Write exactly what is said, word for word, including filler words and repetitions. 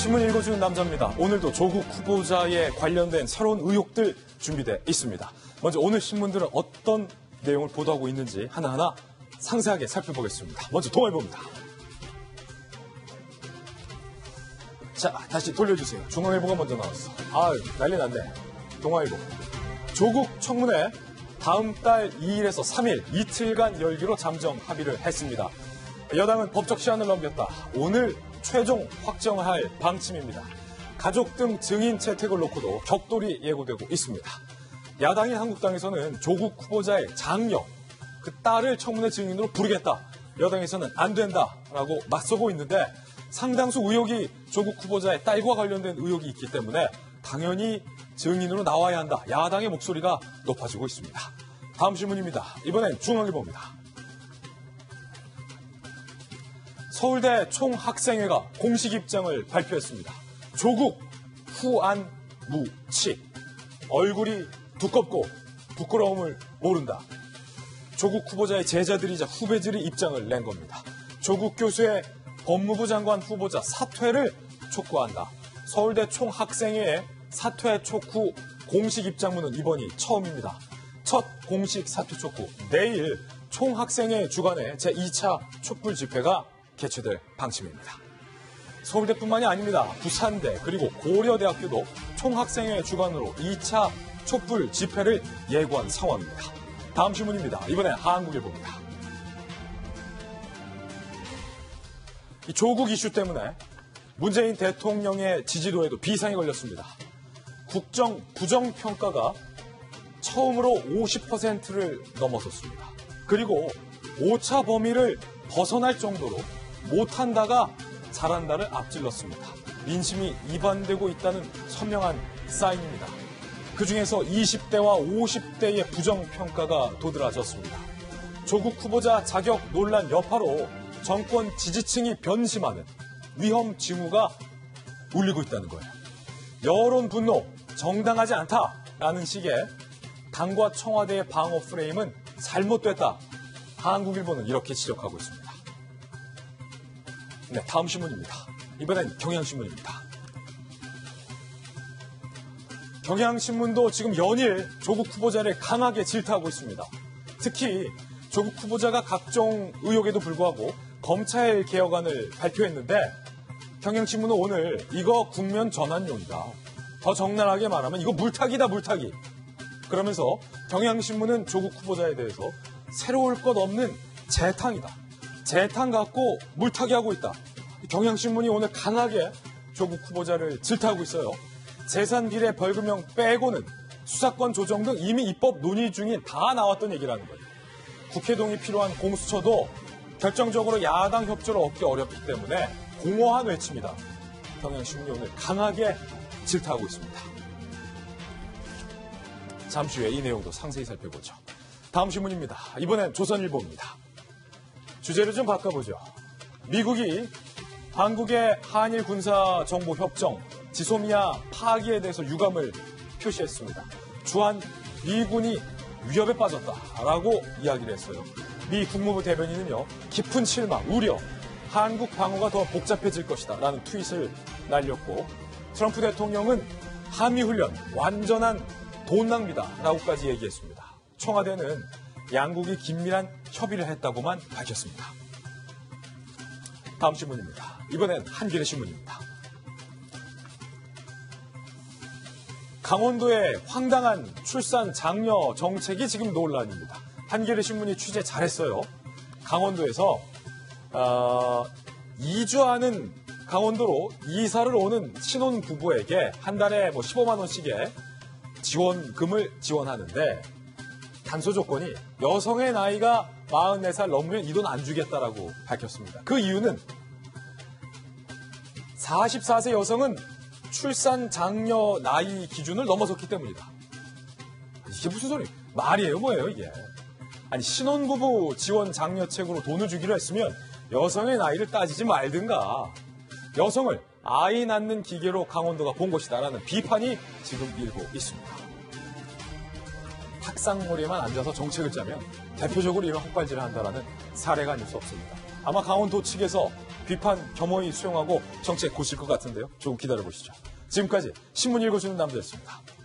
신문 읽어주는 남자입니다. 오늘도 조국 후보자에 관련된 새로운 의혹들 준비되어 있습니다. 먼저 오늘 신문들은 어떤 내용을 보도하고 있는지 하나하나 상세하게 살펴보겠습니다. 먼저 동아일보입니다. 자, 다시 돌려주세요. 중앙일보가 먼저 나왔어. 아유, 난리 났네. 동아일보. 조국 청문회 다음 달 이 일에서 삼 일 이틀간 열기로 잠정 합의를 했습니다. 여당은 법적 시한을 넘겼다. 오늘 최종 확정할 방침입니다. 가족 등 증인 채택을 놓고도 격돌이 예고되고 있습니다. 야당인 한국당에서는 조국 후보자의 장녀, 그 딸을 청문회 증인으로 부르겠다. 여당에서는 안 된다라고 맞서고 있는데 상당수 의혹이 조국 후보자의 딸과 관련된 의혹이 있기 때문에 당연히 증인으로 나와야 한다. 야당의 목소리가 높아지고 있습니다. 다음 신문입니다. 이번엔 중앙일보입니다. 서울대 총학생회가 공식 입장을 발표했습니다. 조국, 후안, 무, 치. 얼굴이 두껍고 부끄러움을 모른다. 조국 후보자의 제자들이자 후배들이 입장을 낸 겁니다. 조국 교수의 법무부 장관 후보자 사퇴를 촉구한다. 서울대 총학생회의 사퇴 촉구 공식 입장문은 이번이 처음입니다. 첫 공식 사퇴 촉구, 내일 총학생회 주관의 제이 차 촛불 집회가 개최될 방침입니다. 서울대뿐만이 아닙니다. 부산대 그리고 고려대학교도 총학생회 주관으로 이 차 촛불 집회를 예고한 상황입니다. 다음 신문입니다. 이번엔 한국일보입니다. 이 조국 이슈 때문에 문재인 대통령의 지지도에도 비상이 걸렸습니다. 국정 부정평가가 처음으로 오십 퍼센트를 넘어섰습니다. 그리고 오 차 범위를 벗어날 정도로 못한다가 잘한다를 앞질렀습니다. 민심이 이반되고 있다는 선명한 사인입니다. 그중에서 이십 대와 오십 대의 부정평가가 도드라졌습니다. 조국 후보자 자격 논란 여파로 정권 지지층이 변심하는 위험 징후가 울리고 있다는 거예요. 여론 분노, 정당하지 않다라는 식의 당과 청와대의 방어 프레임은 잘못됐다. 한국일보는 이렇게 지적하고 있습니다. 네, 다음 신문입니다. 이번엔 경향신문입니다. 경향신문도 지금 연일 조국 후보자를 강하게 질타하고 있습니다. 특히 조국 후보자가 각종 의혹에도 불구하고 검찰 개혁안을 발표했는데 경향신문은 오늘 이거 국면 전환용이다. 더 적나라하게 말하면 이거 물타기다 물타기. 그러면서 경향신문은 조국 후보자에 대해서 새로울 것 없는 재탕이다. 재탕 갖고 물타기하고 있다. 경향신문이 오늘 강하게 조국 후보자를 질타하고 있어요. 재산 비례 벌금형 빼고는 수사권 조정 등 이미 입법 논의 중인 다 나왔던 얘기라는 거예요. 국회 동의 필요한 공수처도 결정적으로 야당 협조를 얻기 어렵기 때문에 공허한 외침이다. 경향신문이 오늘 강하게 질타하고 있습니다. 잠시 후에 이 내용도 상세히 살펴보죠. 다음 신문입니다. 이번엔 조선일보입니다. 주제를 좀 바꿔보죠. 미국이 한국의 한일 군사 정보 협정 지소미아 파기에 대해서 유감을 표시했습니다. 주한 미군이 위협에 빠졌다라고 이야기를 했어요. 미 국무부 대변인은요, 깊은 실망, 우려, 한국 방어가 더 복잡해질 것이다 라는 트윗을 날렸고, 트럼프 대통령은 한미훈련 완전한 돈 낭비다 라고까지 얘기했습니다. 청와대는 양국이 긴밀한 협의를 했다고만 밝혔습니다. 다음 신문입니다. 이번엔 한겨레 신문입니다. 강원도의 황당한 출산 장려 정책이 지금 논란입니다. 한겨레 신문이 취재 잘했어요. 강원도에서 어, 이주하는 강원도로 이사를 오는 신혼 부부에게 한 달에 뭐 십오만 원씩의 지원금을 지원하는데 단서 조건이 여성의 나이가 마흔네 살 넘으면 이 돈 안 주겠다라고 밝혔습니다. 그 이유는 마흔네 세 여성은 출산 장려 나이 기준을 넘어섰기 때문이다. 이게 무슨 소리? 말이에요, 뭐예요, 이게? 아니, 신혼부부 지원 장려책으로 돈을 주기로 했으면 여성의 나이를 따지지 말든가. 여성을 아이 낳는 기계로 강원도가 본 것이다라는 비판이 지금 일고 있습니다. 탁상머리에만 앉아서 정책을 짜면 대표적으로 이런 헛발질을 한다는 사례가 아닐 수 없습니다. 아마 강원도 측에서 비판 겸허히 수용하고 정책 고칠 것 같은데요. 조금 기다려보시죠. 지금까지 신문 읽어주는 남자였습니다.